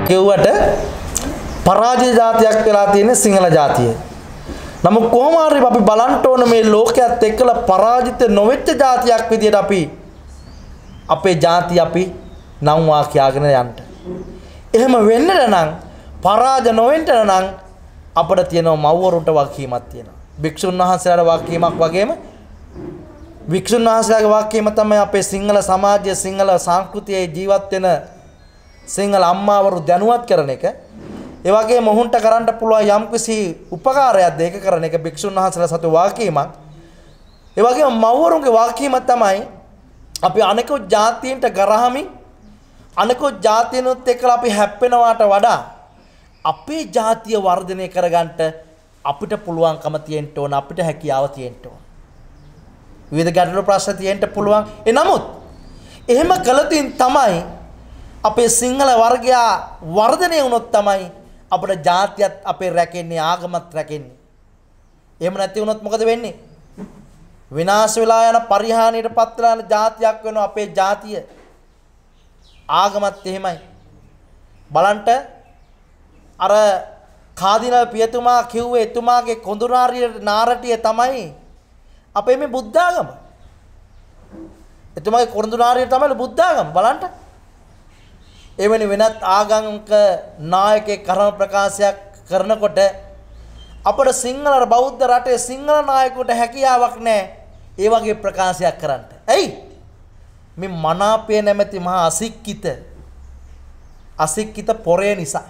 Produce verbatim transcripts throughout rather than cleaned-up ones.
කිව්වට පරාජය જાතියක් වෙලා තියෙන සිංහල જાතිය. නමුත් කොහොම හරි අපි බලන්න ඕන මේ ලෝකයේත් එක්කලා පරාජිත නොවෙච්ච જાතියක් විදියට අපි අපේ જાතිය අපි නම් වාක්‍යයගෙන යන්න. එහෙම වෙන්න නම් පරාජය නොවෙන්න නම් අපිට තියෙනවා මව්වරුන්ට වගකීමක් තියෙනවා. භික්ෂුන් වහන්සේලාට වගකීමක් වගේම භික්ෂුන් වහන්සේලාගේ වගකීම තමයි අපේ සිංහල සමාජයේ සිංහල සංස්කෘතියේ ජීවත් වෙන සිංහල අම්මාවරු දැනුවත් කරන එක. ඒ වගේම මොහුන්ට කරන්න පුළුවන් යම්කිසි උපකාරයක් දෙක කරන එක භික්ෂුන් වහන්සේලා සතු වගකීමක්. ඒ වගේම මව්වරුන්ගේ වගකීම තමයි අපි අනෙකුත් ජාතීන්ට ගරහමින් අනෙකුත් ජාතීනුත් එක්කලා අපි හැප්පෙනවාට වඩා අපේ ජාතිය වර්ධනය කරගන්න අපිට පුළුවන්කම තියෙන්න ඕන, අපිට හැකියාව තියෙන්න ඕන. විවිධ ගැටලු ප්‍රශ්න තියෙන්න පුළුවන්. ඒ නමුත් එහෙම කළතින් තමයි අපේ සිංහල වර්ගයා වර්ධනය වුණොත් තමයි අපේ ජාතියත් අපේ රැකෙන්නේ, ආගමත් රැකෙන්නේ. එහෙම නැති වුණොත් මොකද වෙන්නේ? විනාශ වෙලා යන පරිහානියටපත් වෙලා යන ජාතියක් වෙනවා අපේ ජාතිය. ආගමත් එහෙමයි. බලන්න අර කාදිනල් පියතුමා කිව්වේ එතුමාගේ කොඳුනාරිය නාරටිය තමයි අපේ මේ බුද්ධ ආගම. එතුමාගේ කොඳුනාරිය තමයි බුද්ධ ආගම. බලන්න. එවැනි වෙනත් ආගමික නායකයෙක් කර්ම ප්‍රකාශයක් කරනකොට අපේ සිංහල බෞද්ධ රටේ සිංහල නායකයෙකුට හැකියාවක් නැහැ ඒ වගේ ප්‍රකාශයක් කරන්න. ඇයි? මේ මනාපය නැමැති මහා අසික්කිත අසික්කිත පොරේ නිසා.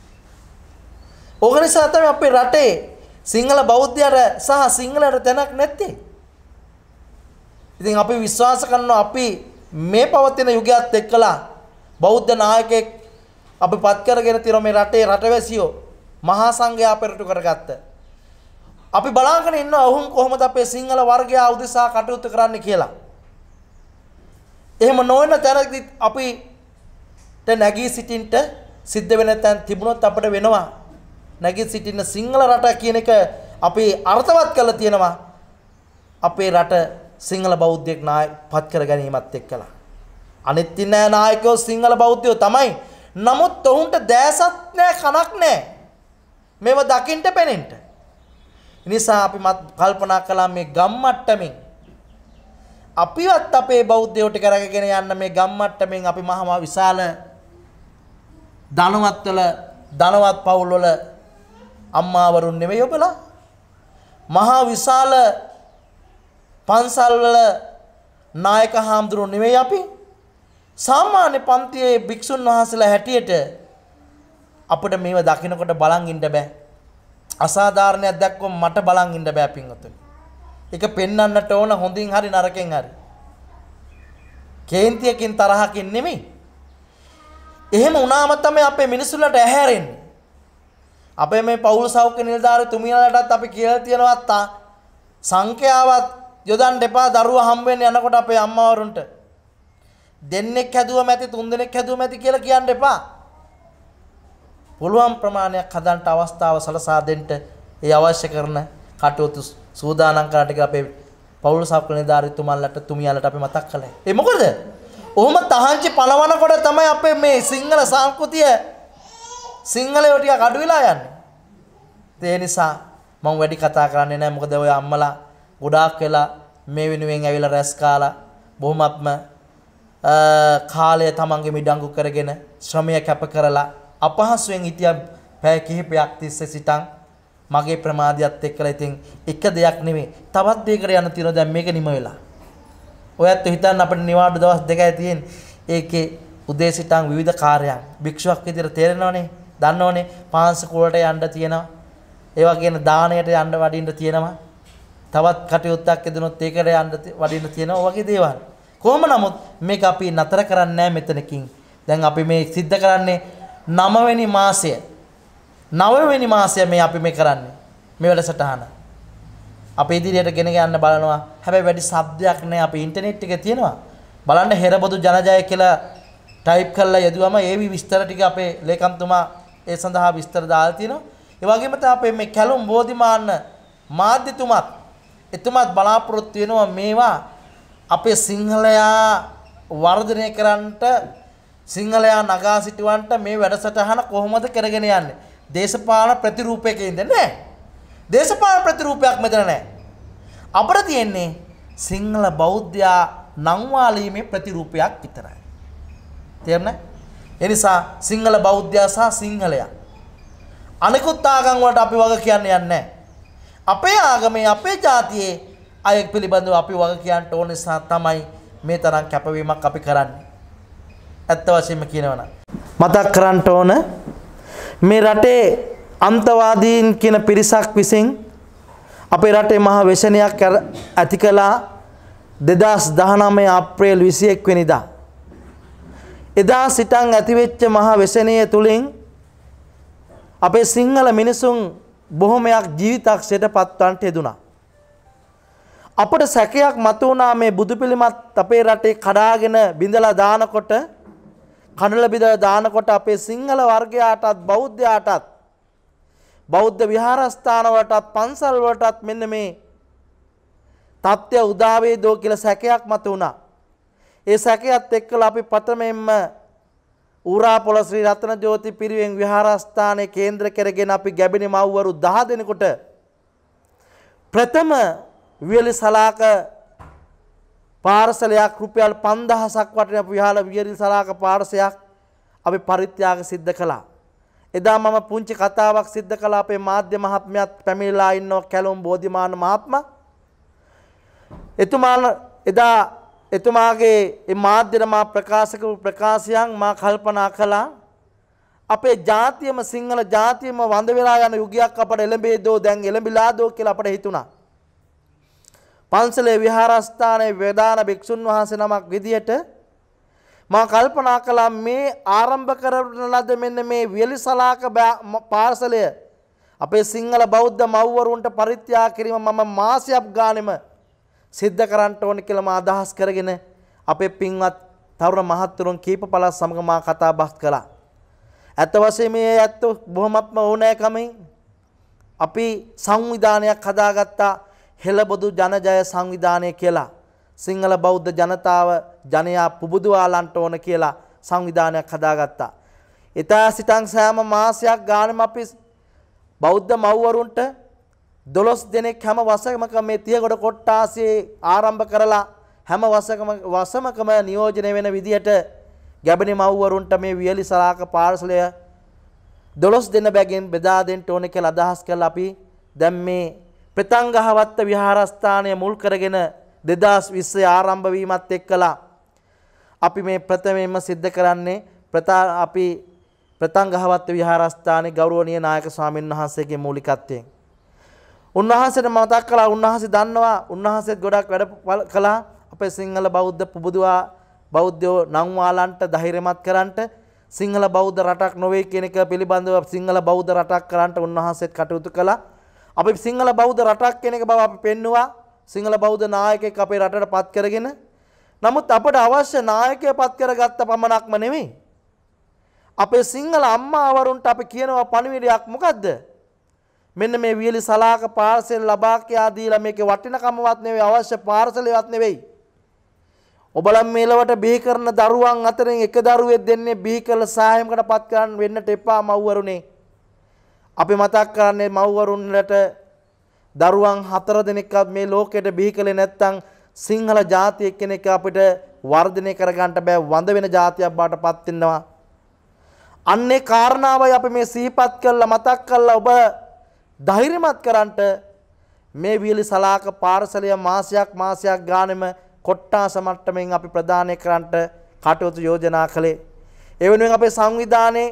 ඕක නිසා තමයි අපේ රටේ සිංහල බෞද්ධයට සහ සිංහලයට තැනක් නැත්තේ. ඉතින් අපි විශ්වාස කරනවා අපි මේ පවතින යුගයත් එක්කලා බෞද්ධ නායකයෙක් අපි පත් කරගෙන තියෙන මේ රටේ රටවැසියෝ මහා සංඝයා පෙරටු කරගත්ත. අපි බලාගෙන ඉන්නවා ඔවුන් කොහොමද අපේ සිංහල වර්ගයා උදෙසා කටයුතු කරන්නේ කියලා. එහෙම නොවන තැනදී අපිට නැගී සිටින්න සිද්ධ වෙන තැන් තිබුණොත් අපිට වෙනවා. නැගී සිටින සිංහල රට කියන එක අපි අර්ථවත් කරලා තියෙනවා. අපේ රට සිංහල බෞද්ධයෙක් නායක පත් කර ගැනීමත් එක්කලා. අනිත් තින නායකයෝ සිංහල බෞද්ධයෝ තමයි. නමුත් ඔවුන්ට දැසත් නැහැ, කනක් නැහැ. මේව දකින්න පෙනෙන්න. නිසා අපි කල්පනා කළා මේ ගම්මට්ටමින් අපිවත් අපේ බෞද්ධයෝට කරගෙන යන්න මේ ගම්මට්ටමින් අපි මහා විශාල ධනවත් වල ධනවත් පවුල් වල අම්මාවරුන් නෙවෙයි ඔබලා. මහා විශාල පන්සල් වල නායක හාමුදුරුවෝ නෙවෙයි අපි. සාමාන්‍ය පන්තියේ භික්ෂුන් වහන්සේලා හැටියට අපිට මේව දකින්නකොට බලන් ඉන්න බෑ. අසාධාරණයක් දැක්කොත් මට බලන් ඉන්න බෑ පින්වතුනි. ඒක පෙන්වන්නට ඕන හොඳින් හරි නරකෙන් හරි. කේන්තියකින් තරහකින් නෙමෙයි. එහෙම වුණාම තමයි අපේ මිනිස්සුන්ට ඇහැරෙන්නේ. අපේ මේ පෞල් සෞඛ්‍ය නිලධාරී තුමියලටත් අපි කියලා තියෙනවා සංඛ්‍යාවත් යොදන්න එපා දරුවා හම් වෙන්න යනකොට අපේ අම්මාවරුන්ට. දෙන්නෙක් හැදුවම ඇති තුන් දෙනෙක් හැදුවම ඇති කියලා කියන්න එපා. පුළුවන් ප්‍රමාණයක් හදන්න අවස්ථාව සලසා දෙන්න ඒ අවශ්‍ය කරන කටයුතු සූදානම් කරන්නට කියලා අපේ පෞල් සෞඛ්‍ය නිලධාරී තුමන්ලට තුමියලට අපි මතක් කළා. ඒ මොකද? ඔහොම තහංචි පනවනකොට තමයි අපේ මේ සිංහල සංස්කෘතිය සිංහලයෝ ටික අඩු වෙලා යන්නේ. ඒ නිසා මම වැඩි කතා කරන්නේ නැහැ. මොකද ඔය අම්මලා ගොඩාක් වෙලා මේ වෙනුවෙන් ඇවිල්ලා රැස් කාලා බොහොමත්ම කාලය තමන්ගේ මිඩංගු කරගෙන ශ්‍රමය කැප කරලා අපහසුයෙන් හිටිය පැය කිහිපයක් තිස්සේ සිටන් මගේ ප්‍රමාදයත් එක්කලා ඉතින් එක දෙයක් නෙමෙයි තවත් දෙයකට යන තියෙනවා. දැන් මේක නිම වෙලා. ඔයත් හිතන්න අපිට නිවාඩු දවස් දෙකයි තියෙන්නේ. ඒකේ උදේ සිටන් විවිධ කාර්යයන් භික්ෂුවක් විදිහට තේරෙනවනේ. දන්නවනේ පාංශකූලට යන්න තියෙනවා. ඒ වගේම දාණයට යන්න වඩින්න තියෙනවා. තවත් කටයුත්තක් එදුනොත් ඒකට යන්න වඩින්න තියෙනවා. ඔය වගේ දේවල්. කොහොම නමුත් මේක අපි නතර කරන්නේ නැහැ මෙතනකින්. දැන් අපි මේ සිද්ධ කරන්නේ නව වෙනි මාසය. නව වෙනි මාසය මේ අපි මේ කරන්නේ. මේ වැඩසටහන. අපි ඉදිරියට ගෙන යන්න බලනවා. හැබැයි වැඩි શબ્දයක් නැහැ. අපි ඉන්ටර්නෙට් එකේ තියෙනවා. බලන්න හෙරබොදු ජනජය කියලා ටයිප් කරලා යදුවම ඒ විස්තර ටික අපේ ලේකම්තුමා ඒ සඳහා විස්තර දාලා තියෙනවා. ඒ වගේම තමයි අපේ මේ කැලුම් බෝධිමාන්න මාධ්‍යතුමත් එතුමත් බලාපොරොත්තු වෙනවා මේවා අපේ සිංහලයා වර්ධනය කරන්නට සිංහලයා නගා සිටවන්ට මේ වැඩසටහන කොහොමද කරගෙන යන්නේ? දේශපාලන ප්‍රතිරූපයක ඉඳ නැහැ. දේශපාලන ප්‍රතිරූපයක් මෙතන නැහැ. අපිට තියෙන්නේ සිංහල බෞද්ධයා නංවාලීමේ ප්‍රතිරූපයක් විතරයි. තේරුණා? ඒ නිසා සිංහල බෞද්ධයා සහ සිංහලයා අනිකුත් ආගම් වලට අපි වග කියන්නේ නැහැ. අපේ ආගමේ අපේ ජාතියේ අය පිළිබඳව අපි වග කියන්න ඕන නිසා තමයි මේ තරම් කැපවීමක් අපි කරන්නේ. ඇත්ත වශයෙන්ම කියනවනම් මතක් කරන්න ඕන මේ රටේ අන්තවාදීන් කියන පිරිසක් විසින් අපේ රටේ මහා ව්‍යසනයක් ඇති කළා දෙදාස් දහනවය අප්‍රේල් විසිඑක වෙනිදා. එදා සිටන් ඇතිවෙච්ච මහා ව්‍යසනය තුලින් අපේ සිංහල මිනිසුන් බොහොමයක් ජීවිතක්ෂයට පත්වන්නට යෙදුණා. අපට සැකයක් මතුවුණා මේ බුදු පිළිමත් අපේ රටේ කඩාගෙන බිඳලා දානකොට කඩලා බිඳලා දානකොට අපේ සිංහල වර්ගයාටත් බෞද්ධයාටත් බෞද්ධ විහාරස්ථාන වලටත් පන්සල් වලටත් මෙන්න මේ තත්ත්වය උදා වේදෝ කියලා සැකයක් මතුවුණා. ඒ සැකයත් එක්කලා අපි ප්‍රථමයෙන්ම ඌරාපොළ ශ්‍රී රත්න ජෝති පිරිවෙන් විහාරස්ථානයේ කේන්ද්‍ර කරගෙන අපි ගැබිනි මව්වරු දහ දෙනෙකුට ප්‍රථම වියලි සලාක පාර්සලයක් රුපියල් පන්දහසක් වටින විහාර වියලි සලාක පාර්සලයක් අපි පරිත්‍යාග සිද්ධ කළා. එදා මම පුංචි කතාවක් සිද්ධ කළා. අපේ මාධ්‍ය මහත්මයාත් පැමිණලා ඉන්නෝ කැලුම් බෝධිමාන මහත්මයා. එතුමාන එදා එතුමාගේ මේ මාධ්‍යර මා ප්‍රකාශක ප්‍රකාශයන් මා කල්පනා කළා අපේ ජාතියම සිංහල ජාතියම වඳ වෙලා යන යුගයක් අපට එළඹෙදෝ දැන් එළඹිලාදෝ කියලා අපට හිතුණා. පන්සලේ විහාරස්ථානයේ වේදාන භික්ෂුන් වහන්සේ නමක් විදියට මා කල්පනා කළා මේ ආරම්භ කරන ලද මෙන්න මේ වියලිසලාක පාර්සලය අපේ සිංහල බෞද්ධ මව්වරුන්ට පරිත්‍යාග කිරීම මම මාසයක් ගානෙම සිද්ධ කරන්න ඕන කියලා මා අදහස් කරගෙන අපේ පින්වත් තරුණ මහත්තුරුන් කීප පළක් සමග මා කතා බස් කළා. ඇත්ත වශයෙන්ම මේ ඇත්ත බොහොමත්ම ඕනෑකමින් අපි සංවිධානයක් හදාගත්තා හෙළබොදු ජනජය සංවිධානය කියලා. සිංහල බෞද්ධ ජනතාව ජනයා පුබුදුවාලන්ට ඕන කියලා සංවිධානයක් හදාගත්තා. එදා සිටන් සෑම මාසයක් ගානෙම අපි බෞද්ධ මව්වරුන්ට දොළොස් දෙනෙක් හැම වසරකම මේ තියගොඩ කොට්ටාසේ ආරම්භ කරලා හැම වසරකම වසමකම නියෝජනය වෙන විදියට ගැබිනි මව්වරුන්ට මේ වියලි සලාක පාර්සලය දොළොස් දෙන බැගින් බෙදා දෙන්න ඕනේ කියලා අදහස් කළා. අපි දැන් මේ ප්‍රතංගහවත්ත විහාරස්ථානය මුල් කරගෙන දෙදාස් විස්සේ ආරම්භ වීමත් එක්කලා අපි මේ ප්‍රථමයෙන්ම සිද්ධ කරන්නේ ප්‍රතා අපි ප්‍රතංගහවත්ත විහාරස්ථානයේ ගෞරවනීය නායක ස්වාමීන් වහන්සේගේ මූලිකත්වයෙන් උන්වහන්සේට මතක් කළා. උන්වහන්සේ දන්නවා උන්වහන්සේත් ගොඩක් වැඩ කළා අපේ සිංහල බෞද්ධ පුබුදුවා බෞද්ධයෝ නම් වාලන්ට ධෛර්යමත් කරන්නට සිංහල බෞද්ධ රටක් නොවේ කියන එක පිළිබඳව සිංහල බෞද්ධ රටක් කරන්නට උන්වහන්සේත් කටයුතු කළා. අපි සිංහල බෞද්ධ රටක් කියන එක බව අපි පෙන්නවා. සිංහල බෞද්ධ නායකයෙක් අපේ රටට පත් කරගෙන. නමුත් අපට අවශ්‍ය නායකයෙක් පත් කරගත්ත පමණක්ම නෙමෙයි. අපේ සිංහල අම්මාවරුන්ට අපි කියනවා පණිවිඩයක් මොකද්ද? මෙන්න මේ වියලි සලාක පාර්සල් ලබා කියා දීලා මේකේ වටිනකමවත් නෙවෙයි අවශ්‍ය පාර්සලයක් නෙවෙයි. ඔබලා මේලවට බිහි කරන දරුවන් අතරින් එක දරුවෙක් දෙන්නේ බිහි කළ සායමකට පත් කරන්න වෙන්නට එපා මව්වරුනේ. අපි මතක් කරන්නේ මව්වරුන්ලට දරුවන් හතර දෙනෙක්වත් මේ ලෝකෙට බිහි කළේ නැත්නම් සිංහල ජාතිය කෙනෙක් අපිට වර්ධනය කරගන්න බෑ වඳ වෙන ජාතියක් බවට පත් වෙනවා. අන්නේ කාරණාවයි අපි මේ සිහිපත් කළා මතක් කළා ඔබ ධෛර්යමත් කරන්නට මේ වියලි සලාක පාර්සලය මාසයක් මාසයක් ගානෙම කොට්ටාස මට්ටමින් අපි ප්‍රදානය කරන්නට කටයුතු යෝජනා කළේ. ඒ වෙනුවෙන් අපේ සංවිධානයේ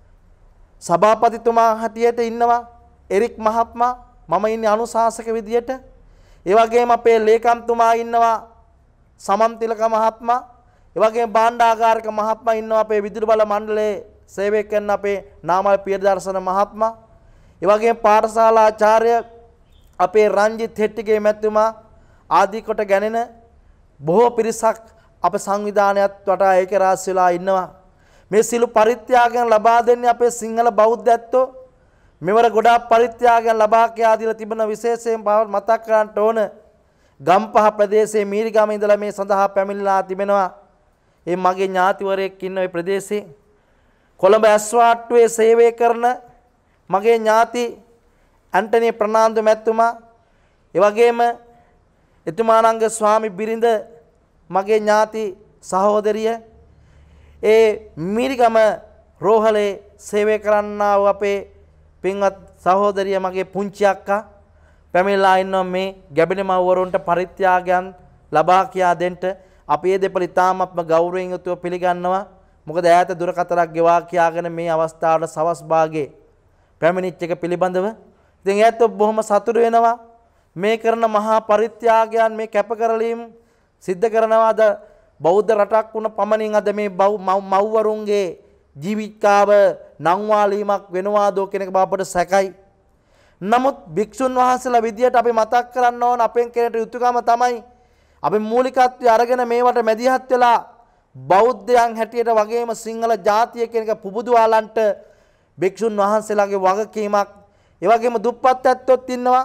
සභාපතිතුමා හැටියට ඉන්නවා එරික් මහත්මයා. මම ඉන්නේ අනුශාසක විදියට. ඒ වගේම අපේ ලේකම්තුමා ඉන්නවා සමන්තිලක මහත්මයා. ඒ වගේම භාණ්ඩාගාරික මහත්මයා ඉන්නවා අපේ විදුලි බල මණ්ඩලයේ සේවය කරන අපේ නාමල් පියදර්ශන මහත්මයා. ඒ වගේම පාඨශාලාචාර්ය අපේ රංජිත් හෙට්ටිගේ මැතිතුමා ආදී කොට ගැනෙන බොහෝ පිරිසක් අප සංවිධානයත් වටා ඒකරාශී වෙලා ඉන්නවා. මේ සිළු පරිත්‍යාගයන් ලබා දෙන්නේ අපේ සිංහල බෞද්ධයත්ෝ. මෙවර ගොඩාක් පරිත්‍යාගයන් ලබා කියා දීලා තිබෙන විශේෂයෙන් මතක් කරන්නට ඕන ගම්පහ ප්‍රදේශයේ මීරිගම ඉඳලා මේ සඳහා පැමිණලා තිබෙනවා. ඒ මගේ ඥාතිවරයෙක් ඉන්න ওই ප්‍රදේශේ කොළඹ ඇස්වාට්ටුවේ සේවය කරන මගේ ඥාති ඇන්ටනි ප්‍රනාන්දු මැතිතුමා, ඒ වගේම එතුමාණන්ගේ ස්වාමි බිරිඳ මගේ ඥාති සහෝදරිය, ඒ මිරිගම රෝහලේ සේවය කරන්නා වූ අපේ පින්වත් සහෝදරිය මගේ පුංචි අක්කා පැමිණලා ඉන්නවා මේ ගැබිණි මව්වරුන්ට පරිත්‍යාගයන් ලබා කියා දෙන්න. අපි මේ දෙපළ ඉතාමත්ම ගෞරවයෙන් යුතුව පිළිගන්නවා. මොකද ඈත දුරකථනක් ගෙවා කියාගෙන මේ අවස්ථාවට සවස් භාගයේ පැමිණිච්ච එක පිළිබඳව ඉතින් ඈත බොහොම සතුටු වෙනවා. මේ කරන මහා පරිත්‍යාගයන් මේ කැපකරලීම් සිද්ධ කරනවා. අද බෞද්ධ රටක් වුණ පමණින් අද මේ මව්වරුන්ගේ ජීවිකාව නංවාලීමක් වෙනවාදෝ කියන එක අපට සැකයි. නමුත් භික්ෂුන් වහන්සේලා විදියට අපි මතක් කරන්න ඕන අපෙන් කෙනෙකුට යුතුයකම තමයි අපි මූලිකත්වයේ අරගෙන මේවට මැදිහත් වෙලා බෞද්ධයන් හැටියට වගේම සිංහල ජාතිය කියන එක පුබුදුවාලන්ට භික්ෂුන් වහන්සේලාගේ වගකීමක්. ඒ වගේම දුප්පත් ඇත්තොත් ඉන්නවා,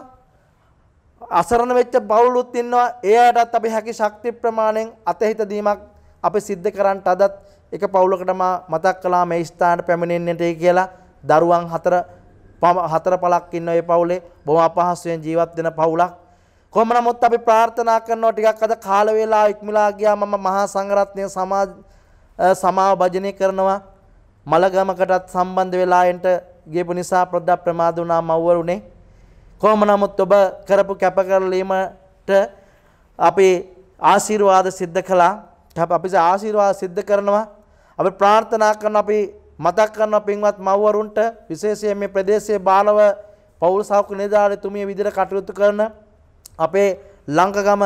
අසරණ වෙච්ච පවුලුත් ඉන්නවා. ඒ අයටත් අපි හැකි ශක්ති ප්‍රමාණයෙන් අතහිත දීමක් අපි සිද්ධ කරන්නට අදත් එක පවුලකට මතක් කළා මේ ස්ථානට පැමිණෙන්නට කියලා. දරුවන් හතර හතර පළක් ඉන්න ඒ පවුලේ බොහොම අපහසුයෙන් ජීවත් වෙන පවුලක්. කොහොම නමුත් අපි ප්‍රාර්ථනා කරනවා ටිකක් අද කාල වේලාව ඉක්මලා ගියා. මම මහා සංඝරත්නය සමාජ සමාව භජනය කරනවා. මලගමකටත් සම්බන්ධ වෙලා එන්ට ගියපු නිසා ප්‍රද්දා ප්‍රමාද වුණා මව්වරුනේ. කොහොම නමුත් ඔබ කරපු කැපකරලීමට අපි ආශිර්වාද සිද්ධ කළා. අපි ආශිර්වාද සිද්ධ කරනවා. අපි ප්‍රාර්ථනා කරන අපි මතක් කරන පින්වත් මව්වරුන්ට විශේෂයෙන් මේ ප්‍රදේශයේ බාලව පෞල් සෞඛ්‍ය නිලධාරීතුමිය විදිහට කටයුතු කරන අපේ ලංකගම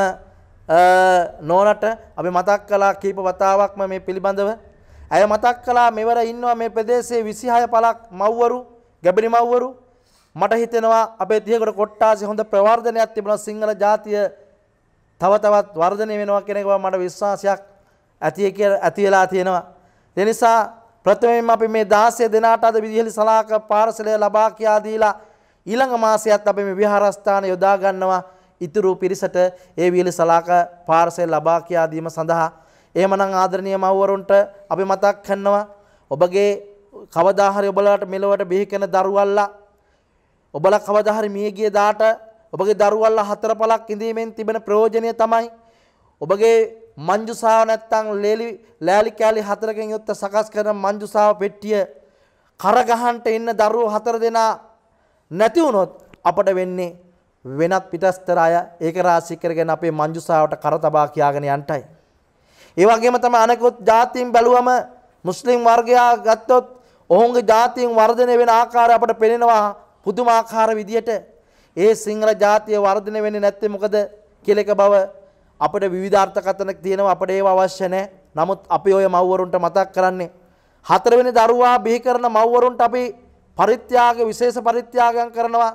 නෝනට අපි මතක් කළා කීප වතාවක්ම මේ පිළිබඳව. ඇය මතක් කළා මෙවර ඉන්නවා මේ ප්‍රදේශයේ විසිහය පළක් මව්වරු, ගැබිණි මව්වරු. මට හිතෙනවා අපේ තිහකට කොට්ටාසේ හොඳ ප්‍රවර්ධනයක් තිබුණා. සිංහල ජාතිය තව තවත් වර්ධනය වෙනවා කියන එක මට විශ්වාසයක් ඇති කියලා ඇති වෙලා තියෙනවා. ඒ නිසා ප්‍රථමයෙන්ම අපි මේ දාසය දෙනාට අද විදිහලි සලාක පාර්සලය ලබා කියා දීලා ඊළඟ මාසයත් අපි මේ විහාරස්ථාන යොදා ගන්නවා ඉතුරු පිරිසට ඒ වියලි සලාක පාර්සලය ලබා කියා දීම සඳහා. එහෙමනම් ආදරණීය මව්වරුන්ට අපි මතක් කරනවා ඔබගේ කවදා හරි ඔබලාට මෙලොවට බිහි කරන දරුවල්ලා ඔබලා කවදා හරි මිය ගිය දාට ඔබගේ දරුවල්ලා හතර පළක් ඉඳීමෙන් තිබෙන ප්‍රයෝජනය තමයි ඔබගේ මංජුසාව නැත්තම් ලේලි ලෑලි කෑලි හතරකින් යුක්ත සකස් කරන මංජුසාව පෙට්ටිය කරගහන්න ඉන්න දරුවෝ හතර දෙනා නැති වුණොත් අපට වෙන්නේ වෙනත් පිටස්තර අය ඒක රාශී කරගෙන අපේ මංජුසාවට කර තබා කියාගෙන යන්ටයි. ඒ වගේම තමයි අනෙකුත් ජාතීන් බැලුවම මුස්ලිම් වර්ගයා ගත්තොත් ඔවුන්ගේ ජාතීන් වර්ධනය වෙන ආකාරය අපට පේනවා පුදුමාකාර විදියට. ඒ සිංහල ජාතිය වර්ධනය වෙන්නේ නැත්තේ මොකද කියලා එක බව අපිට විවිධ අර්ථකථන තියෙනවා. අපිට ඒව අවශ්‍ය නැහැ. නමුත් අපි ඔය මව්වරුන්ට මතක් කරන්නේ හතරවෙනි දරුවා බිහි කරන මව්වරුන්ට අපි පරිත්‍යාග විශේෂ පරිත්‍යාගයන් කරනවා.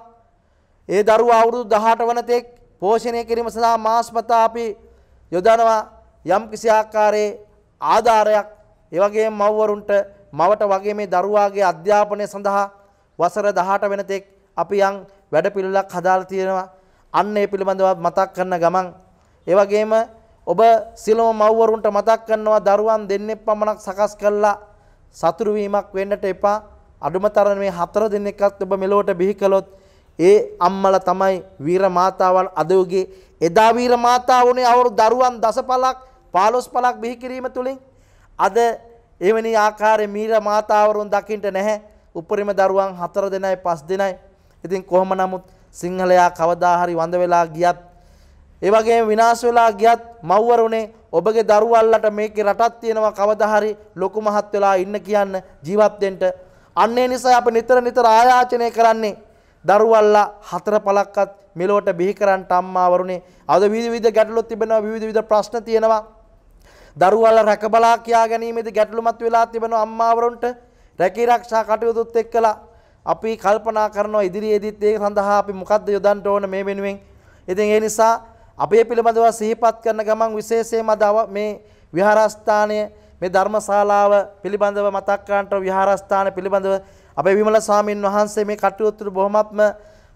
ඒ දරුවා අවුරුදු දහඅට වන තෙක් පෝෂණය කිරීම සඳහා මාස්පතා අපි යොදනවා යම් කිසි ආකාරයේ ආධාරයක්. ඒ වගේම මව්වරුන්ට මවට වගේ මේ දරුවාගේ අධ්‍යාපනය සඳහා වසර දහඅට වෙන තෙක් අපි යම් වැඩපිළිවෙලක් හදාලා තියෙනවා. අන්න ඒ පිළිබඳව මතක් කරන ගමන් ඒ වගේම ඔබ සියලුම මව්වරුන්ට මතක් කරනවා දරුවන් දෙන්නෙක් පමණක් සකස් කළා සතුරු වීමක් වෙන්නට එපා. අඩුම තරමේ මේ හතර දෙනෙක්වත් ඔබ මෙලොවට බිහි කළොත් ඒ අම්මලා තමයි වීර මාතාවල් අද යුගයේ. එදා වීර මාතාවුනේ අවුරුදු දරුවන් දස පළක් පහළොස් පළක් බිහි කිරීම තුලින් අද එවැනි ආකාරයේ වීර මාතාවරුන් දකින්න නැහැ. උපරිම දරුවන් හතර දෙනයි පහ දෙනයි. ඉතින් කොහොම නමුත් සිංහලයා කවදා හරි වඳ වෙලා ගියත් ඒ වගේම විනාශ වෙලා ගියත් මව්වරුනේ ඔබගේ දරුවල්ලට මේකේ රටක් තියෙනවා කවදා හරි ලොකු මහත් වෙලා ඉන්න කියන්න ජීවත් වෙන්න. අන්න ඒ නිසා අපි නිතර නිතර ආයාචනය කරන්නේ දරුවල්ලා හතර පළක්වත් මෙලොවට බිහි කරන්න අම්මාවරුනේ. අද විවිධ විවිධ ගැටලු තිබෙනවා, විවිධ විවිධ ප්‍රශ්න තියෙනවා. දරුවල්ලා රැකබලා කියා ගැනීමේදී ගැටලුමත් වෙලා තිබෙනවා අම්මාවරුන්ට. රැකී ආරක්ෂා කටයුතුත් එක්කලා අපි කල්පනා කරනවා ඉදිරියේදීත් ඒක සඳහා අපි මොකද්ද යොදන්න ඕන මේ වෙනුවෙන්. ඉතින් ඒ නිසා අපේ පිළිබඳව සිහිපත් කරන ගමන් විශේෂයෙන්ම මේ විහාරස්ථානයේ මේ ධර්මශාලාව පිළිබඳව මතක් කරන්නට විහාරස්ථාන පිළිබඳව අපේ විමල ස්වාමීන් වහන්සේ මේ කටයුතු බොහොමත්ම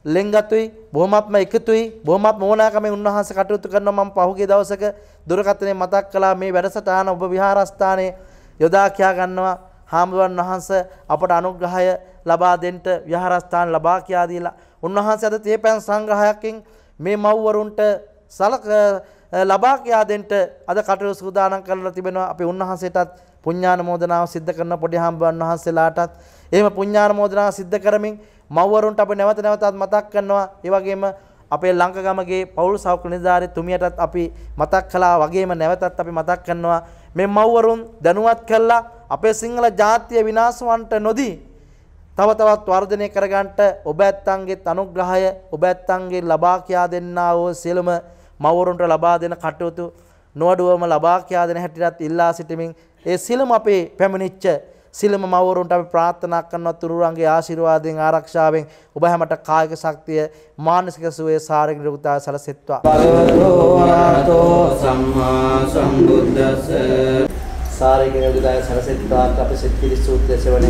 ලෙන්ගතුයි බොහොමත්ම එකතුයි බොහොමත්ම ඕනෑකමෙන් උන්වහන්සේ කටයුතු කරනවා. මම පහුගිය දවසක දුරකථනයේ මතක් කළා මේ වැඩසටහන ඔබ විහාරස්ථානයේ යොදා කියා ගන්නවා. හාමුදුරන් වහන්සේ අපට අනුග්‍රහය ලබා දෙන්න විහාරස්ථාන ලබා කියා දීලා උන්වහන්සේ අද තේපැන් සංග්‍රහයකින් මේ මව්වරුන්ට සලක ලබා කියා දෙන්න අද කටයුතු සූදානම් කරලා තිබෙනවා. අපි උන්වහන්සේටත් පුණ්‍යානුමෝදනාව සිද්ධ කරන පොඩි හාමුදුරන් වහන්සේලාටත් එහෙම පුණ්‍යානුමෝදනාව සිද්ධ කරමින් මව්වරුන්ට අපි නැවත නැවතත් මතක් කරනවා. ඒ වගේම අපේ ලංකගමගේ පෞල් සෞඛ්‍ය නිලධාරී තුමියටත් අපි මතක් කළා වගේම නැවතත් අපි මතක් කරනවා මේ මව්වරුන් දැනුවත් කළා අපේ සිංහල ජාතිය විනාශ වන්නට නොදී තව තවත් වර්ධනය කරගන්නට ඔබ ඇත්තන්ගේ අනුග්‍රහය ඔබ ඇත්තන්ගේ ලබා කියා දෙන්නා වූ සියලුම මව්වරුන්ට ලබා දෙන කටයුතු නොඅඩුවම ලබා කියා දෙන හැටියට ඉල්ලා සිටමින් ඒ සියලුම අපේ පැමිණිච්ච සියලුම මව්වරුන්ට අපි ප්‍රාර්ථනා කරනවා තුරුරන්ගේ ආශිර්වාදයෙන් ආරක්ෂාවෙන් ඔබ හැමට කායික ශක්තිය මානසික සුවය ශාරීරික නිරෝගීතාවය සැලසෙත්වා. භගවතෝ අරහතෝ සම්මා සම්බුද්දස්ස ශාරීරික නිරෝගීතාවය සැලසෙත්වා. අපි සිත් පිළිස් සූත්‍රය සෙවණේ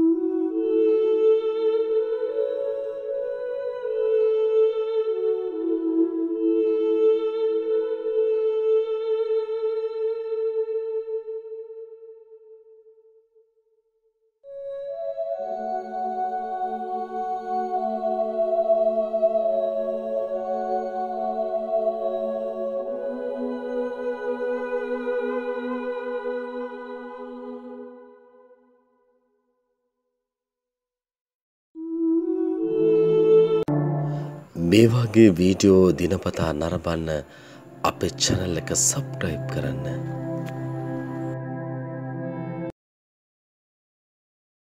මේ වගේ වීඩියෝ දිනපතා නරඹන්න අපේ channel එක subscribe කරන්න.